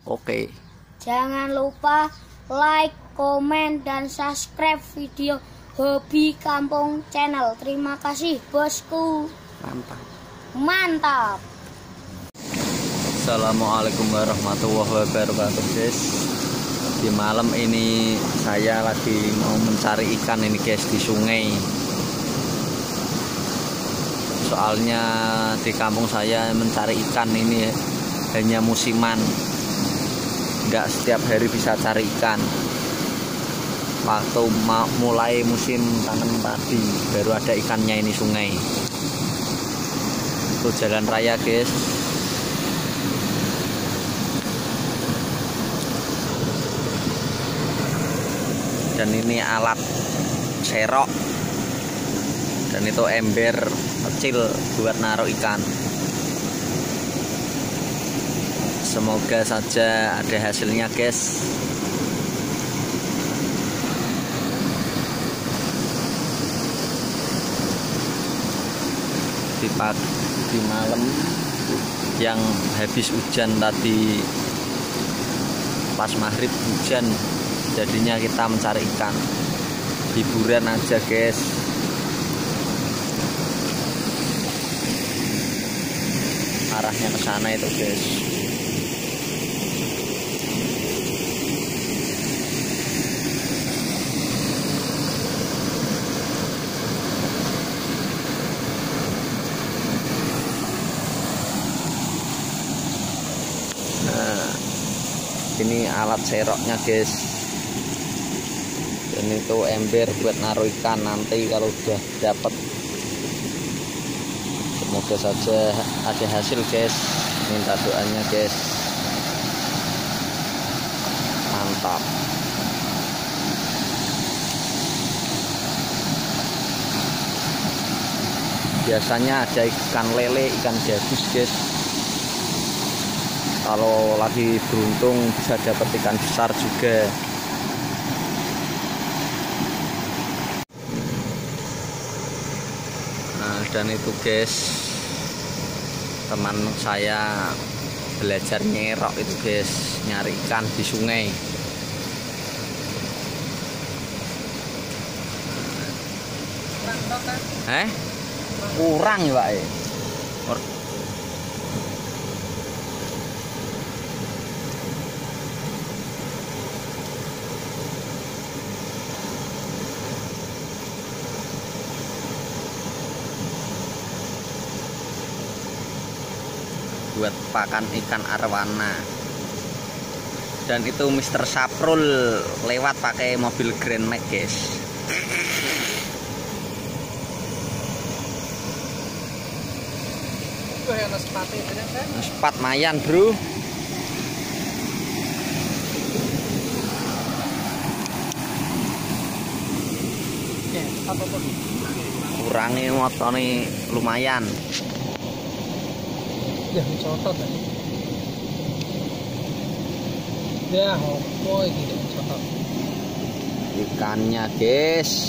Oke. Jangan lupa like, komen, dan subscribe video Hobi Kampung Channel. Terima kasih bosku. Mantap. Assalamualaikum warahmatullahi wabarakatuh guys. Di malam ini saya lagi mau mencari ikan ini guys di sungai. Soalnya di kampung saya mencari ikan ini hanya musiman, nggak setiap hari bisa cari ikan. Waktu mulai musim tanam padi baru ada ikannya ini sungai. Itu jalan raya guys. Dan ini alat serok, dan itu ember kecil buat naruh ikan. Semoga saja ada hasilnya guys. Di malam yang habis hujan tadi, pas maghrib hujan, jadinya kita mencari ikan, hiburan aja guys. Arahnya ke sana itu guys. Nah, ini alat seroknya guys. Dan itu ember buat naruh ikan nanti kalau udah dapat. Semoga saja ada hasil guys. Minta doanya guys. Mantap. Biasanya ada ikan lele, ikan gabus guys. Kalau lagi beruntung bisa dapat ikan besar juga. Dan itu guys, teman saya belajar nyerok itu guys, nyari ikan di sungai. Kurang ya Pak. Buat pakan ikan arwana. Dan itu Mr. Saprul lewat pakai mobil Grand Max guys. Sepat mayan bro. Kurangi motone lumayan. Ya, cotot tadi. Ya, opo iki cotot. Ikannya guys.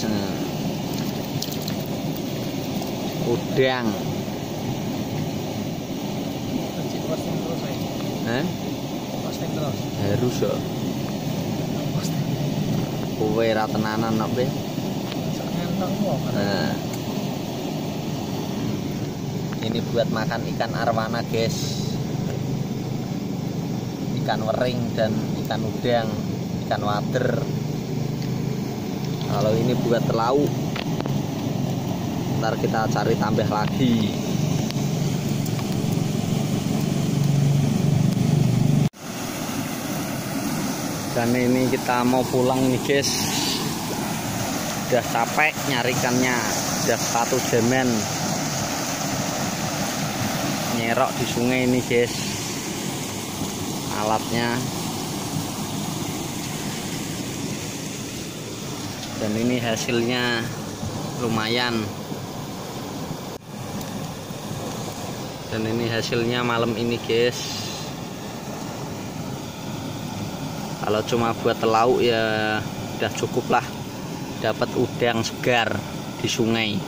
Udang. Posting terus aja. Posting terus. Harus ya. Posting. Kowe ra tenanan kok, Be. Ngenteng kok. Nah. Ini buat makan ikan arwana guys. Ikan wering dan ikan udang, ikan wader. Kalau ini buat lauk. Ntar kita cari tambah lagi. Dan ini kita mau pulang nih guys. Udah capek nyari ikannya, udah 1 jaman nyerok di sungai ini guys. Alatnya. Dan ini hasilnya lumayan. Dan ini hasilnya malam ini guys. Kalau cuma buat lauk ya udah cukup lah. Dapat udang segar di sungai.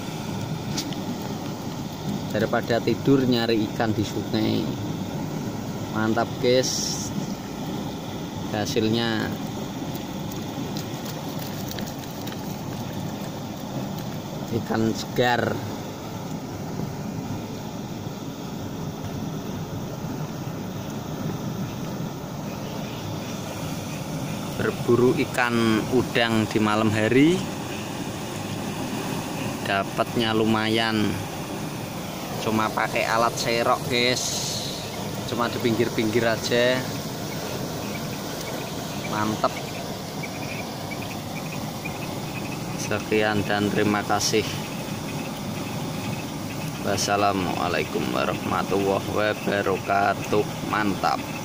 Daripada tidur nyari ikan di sungai. Mantap guys. hasilnya. Ikan segar. Berburu ikan udang di malam hari dapatnya lumayan, cuma pakai alat serok guys, cuma di pinggir-pinggir aja, mantep. Sekian dan terima kasih. Wassalamualaikum warahmatullahi wabarakatuh. Mantap.